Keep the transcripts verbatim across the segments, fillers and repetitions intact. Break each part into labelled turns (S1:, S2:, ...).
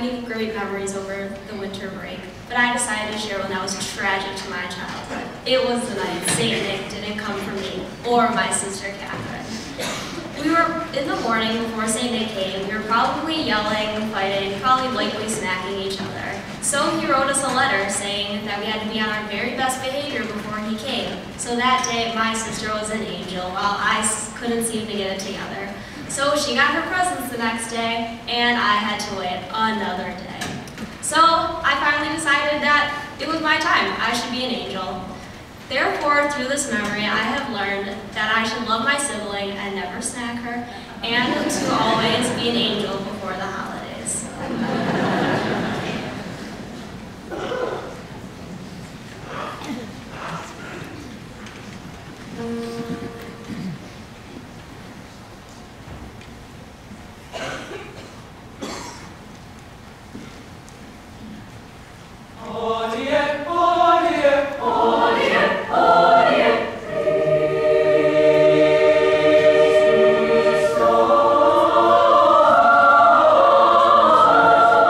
S1: many great memories over the winter break, but I decided to share one that was tragic to my childhood. It was the night Saint Nick didn't come for me or my sister Catherine. We were in the morning before Saint Nick came. We were probably yelling, fighting, probably likely smacking each other. So he wrote us a letter saying that we had to be on our very best behavior before he came. So that day, my sister was an angel, while I couldn't seem to get it together. So she got her presents the next day, and I had to wait another day. So I finally decided that it was my time. I should be an angel. Therefore, through this memory, I have learned that I should love my sibling and never snack her, and to always be an angel before the holidays.
S2: Hodie, hodie, hodie, hodie. Christus.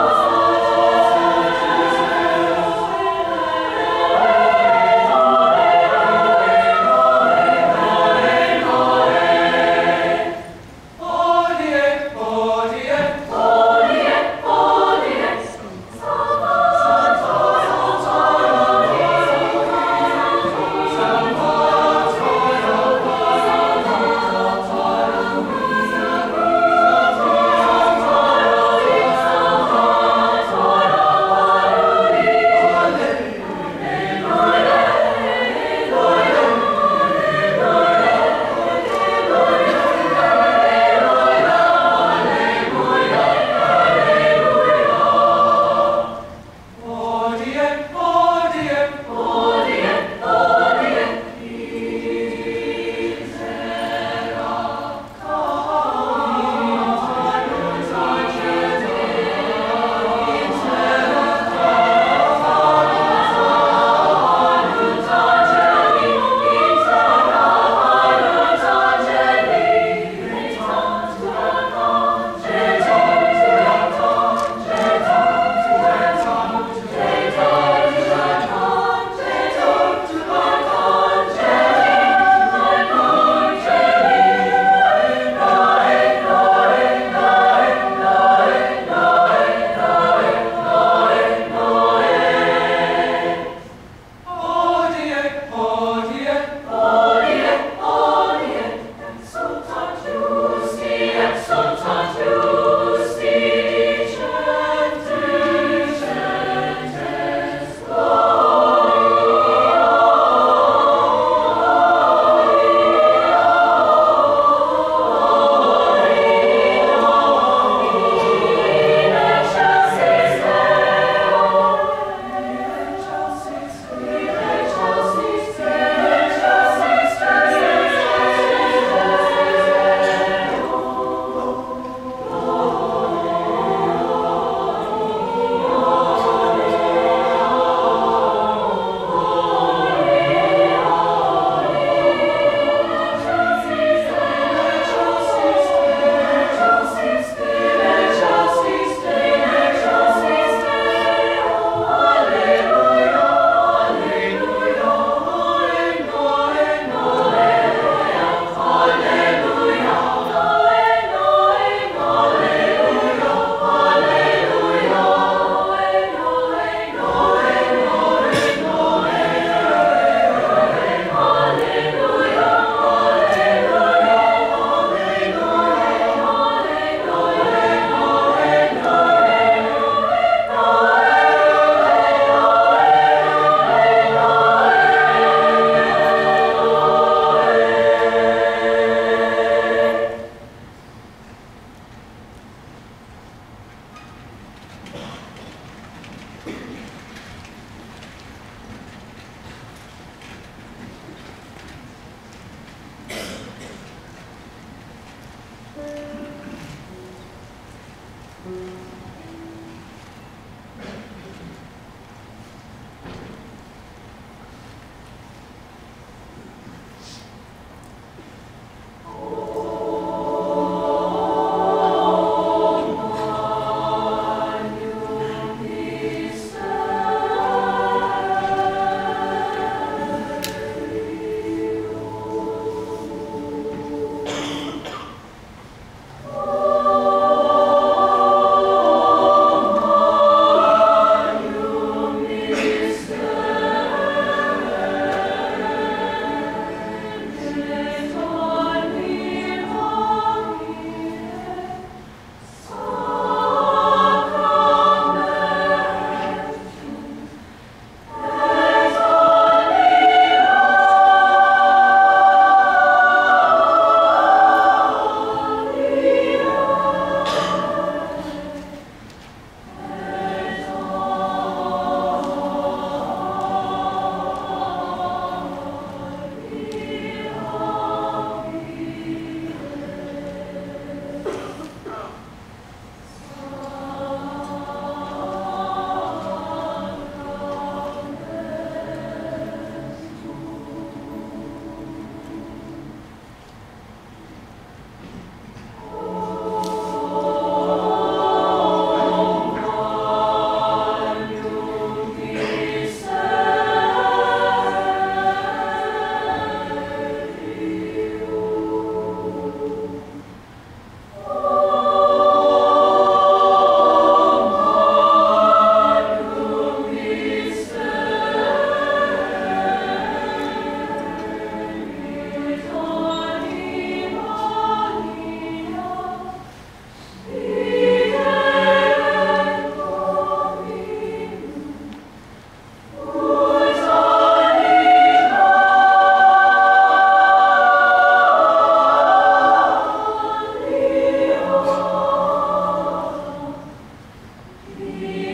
S2: Here